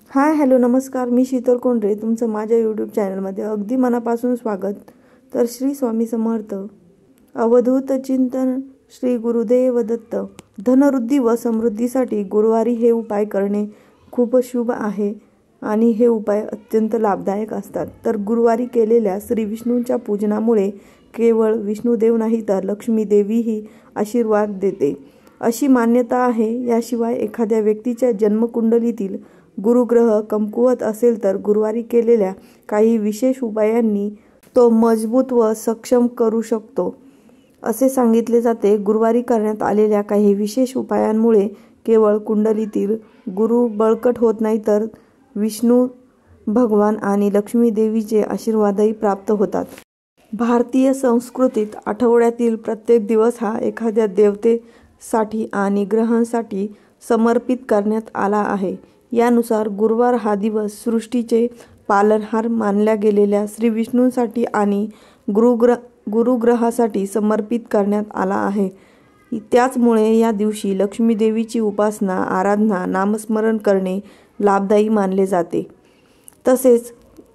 Hi hello नमस्कार, मी शीतल कोंडरे तुमचं माझ्या यूट्यूब चॅनलमध्ये अगदी मनापासून स्वागत. तर श्री स्वामी समर्थ. अवधूत चिंतन श्री गुरुदेव दत्त. धनवृद्धी व समृद्धीसाठी गुरुवारी हे उपाय करणे खूप शुभ आहे आणि हे उपाय अत्यंत लाभदायक असतात. तर गुरुवारी केलेल्या श्री विष्णूंच्या पूजनामुळे केवळ विष्णुदेव नाही तर लक्ष्मी देवीही आशीर्वाद देते अशी मान्यता आहे. याशिवाय एखाद्या व्यक्तीच्या जन्मकुंडलीतील गुरुग्रह कमकुवत असेल तर गुरुवारी केलेल्या काही विशेष उपायांनी तो मजबूत व सक्षम करू शकतो असे सांगितले जाते. गुरुवारी करण्यात आलेल्या काही विशेष उपायांमुळे केवळ कुंडलीतील गुरु बळकट होत नाही तर विष्णू भगवान आणि लक्ष्मी देवीचे आशीर्वादही प्राप्त होतात. भारतीय संस्कृतीत आठवड्यातील प्रत्येक दिवस हा एखाद्या देवतेसाठी आणि ग्रहांसाठी समर्पित करण्यात आला आहे. यानुसार गुरुवार हा दिवस सृष्टीचे पालनहार मानल्या गेलेल्या श्री विष्णूंसाठी आणि गुरुग्रहासाठी समर्पित करण्यात आला आहे. त्याचमुळे या दिवशी लक्ष्मी देवीची उपासना, आराधना, नामस्मरण करणे लाभदायी मानले जाते. तसेच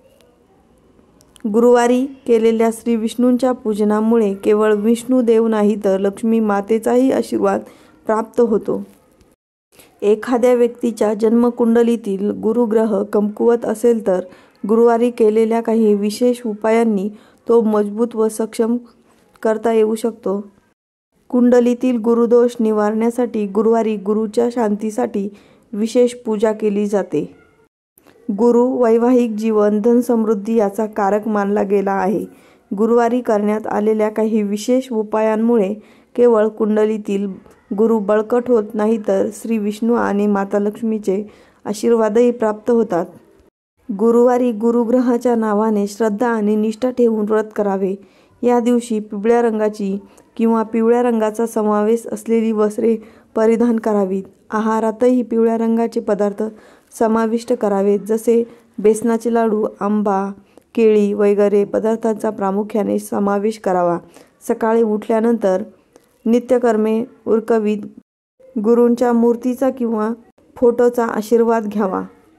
गुरुवारी केलेल्या श्री विष्णूंच्या पूजनामुळे केवळ विष्णू देव नाही तर लक्ष्मी मातेचाही आशीर्वाद प्राप्त होतो. एखाद्या व्यक्तीच्या जन्मकुंडलीतील गुरुग्रह कमकुवत असेल तर गुरुवारी केलेल्या काही विशेष उपायांनी तो मजबूत व सक्षम करता येऊ शकतो. कुंडलीतील गुरुदोष निवारण्यासाठी गुरुवारी गुरुच्या शांतीसाठी विशेष पूजा केली जाते. गुरु वैवाहिक जीवन, धनसमृद्धी याचा कारक मानला गेला आहे. गुरुवारी करण्यात आलेल्या काही विशेष उपायांमुळे केवळ कुंडलीतील गुरु बळकट होत नाही तर श्री विष्णू आणि माता लक्ष्मीचे आशीर्वादही प्राप्त होतात. गुरुवारी गुरुग्रहाच्या नावाने श्रद्धा आणि निष्ठा ठेवून व्रत करावे. या दिवशी पिवळ्या रंगाची किंवा पिवळ्या रंगाचा समावेश असलेली वस्त्रे परिधान करावीत. आहारातही पिवळ्या रंगाचे पदार्थ समाविष्ट करावेत, जसे बेसनाचे लाडू, आंबा, केळी वगैरे पदार्थांचा प्रामुख्याने समावेश करावा. सकाळी उठल्यानंतर नित्यकर्मे उरकवीत गुरूंच्या मूर्तीचा किंवा फोटोचा आशीर्वाद घ्यावा.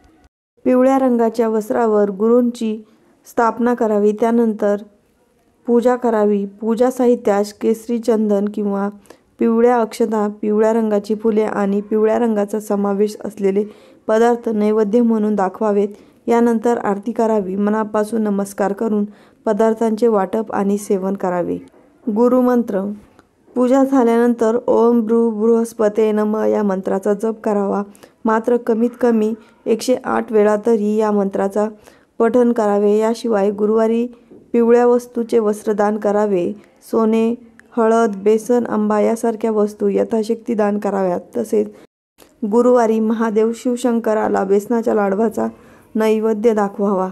पिवळ्या रंगाच्या वस्त्रावर गुरूंची स्थापना करावी. त्यानंतर पूजा करावी. पूजा साहित्यास केसरी चंदन किंवा पिवळ्या अक्षता, पिवळ्या रंगाची फुले आणि पिवळ्या रंगाचा समावेश असलेले पदार्थ नैवेद्य म्हणून दाखवावेत. यानंतर आरती करावी. मनापासून नमस्कार करून पदार्थांचे वाटप आणि सेवन करावे. गुरुमंत्र. पूजा झाल्यानंतर ओम बृहस्पते नमः या मंत्राचा जप करावा. मात्र कमीत कमी 108 वेळा तरी या मंत्राचा पठण करावे. याशिवाय गुरुवारी पिवळ्या वस्तूचे वस्त्रदान करावे. सोने, हळद, बेसन, आंबा यासारख्या वस्तू यथाशक्ती दान कराव्यात. तसेच गुरुवारी महादेव शिवशंकराला बेसनाच्या लाडवाचा नैवेद्य दाखवावा.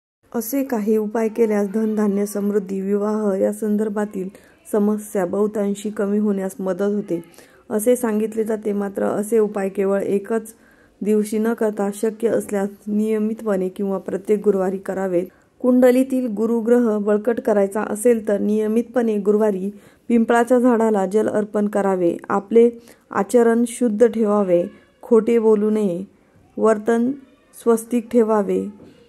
असे काही उपाय केल्यास धनधान्य, समृद्धी, विवाह या संदर्भातील समस्या बहुतांशी कमी होण्यास मदत होते असे सांगितले जाते. मात्र असे उपाय केवळ एकच दिवशी न करता शक्य असल्यास नियमितपणे किंवा प्रत्येक गुरुवारी करावेत. कुंडलीतील गुरुग्रह बळकट करायचा असेल तर नियमितपणे गुरुवारी पिंपळाच्या झाडाला जल अर्पण करावे. आपले आचरण शुद्ध ठेवावे. खोटे बोलू नये. वर्तन स्वस्तिक ठेवावे.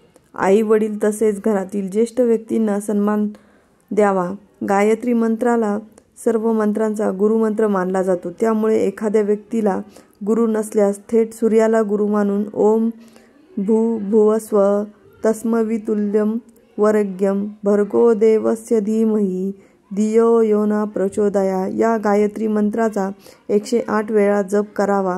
आई वडील तसेच घरातील ज्येष्ठ व्यक्तींना सन्मान द्यावा. गायत्री मंत्राला सर्व मंत्रांचा गुरुमंत्र मानला जातो. त्यामुळे एखाद्या व्यक्तीला गुरु नसल्यास थेट सूर्याला गुरु मानून ओम भूर्भुवस्व तस्मवितुल्यं वरेण्यं भर्गो देवस्य धीमहि धियो यो न प्रचोदयात् या गायत्री मंत्राचा 108 वेळा जप करावा.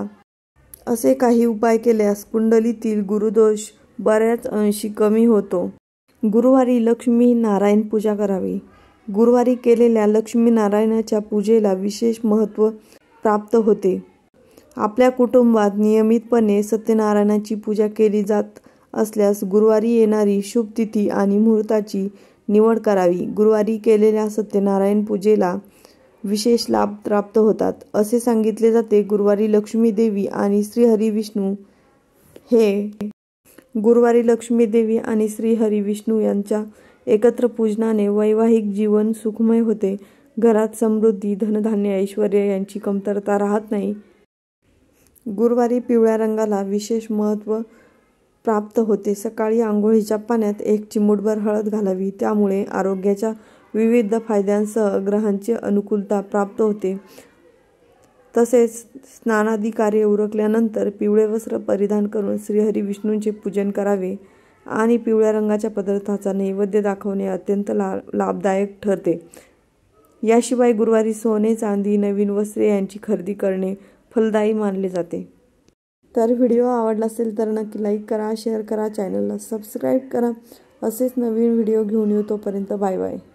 असे काही उपाय केल्यास कुंडलीतील गुरुदोष बऱ्याच अंशी कमी होतो. गुरुवारी लक्ष्मी नारायण पूजा करावी. गुरुवारी केलेल्या लक्ष्मी नारायणाच्या पूजेला विशेष महत्त्व प्राप्त होते. आपल्या कुटुंबात नियमितपणे सत्यनारायणाची पूजा केली जात असल्यास गुरुवारी येणारी शुभ तिथी आणि मुहूर्ताची निवड करावी. गुरुवारी केलेल्या सत्यनारायण पूजेला विशेष लाभ प्राप्त होतात असे सांगितले जाते. गुरुवारी लक्ष्मी देवी आणि श्री हरी विष्णू यांच्या एकत्र पूजनाने वैवाहिक जीवन सुखमय होते. घरात समृद्धी, धनधान्य, ऐश्वर्य यांची कमतरता राहत नाही. गुरुवारी पिवळ्या रंगाला विशेष महत्त्व प्राप्त होते. सकाळी आंघोळीच्या पाण्यात 1 चिमूटभर हळद घालावी. त्यामुळे आरोग्याच्या विविध फायद्यांसह ग्रहांची अनुकूलता प्राप्त होते. तसेच स्नानादी कार्य उरकल्यानंतर पिवळे वस्त्र परिधान करून श्रीहरी विष्णूंचे पूजन करावे आणि पिवळ्या रंगाच्या पदार्थाचा नैवेद्य दाखवणे अत्यंत लाभदायक ठरते. याशिवाय गुरुवारी सोने, चांदी, नवीन वस्त्रे यांची खरेदी करणे फलदायी मानले जाते. तर व्हिडिओ आवडला असेल तर नक्की लाईक करा, शेअर करा, चॅनलला सबस्क्राईब करा. असेच नवीन व्हिडिओ घेऊन येऊ. तोपर्यंत बाय बाय.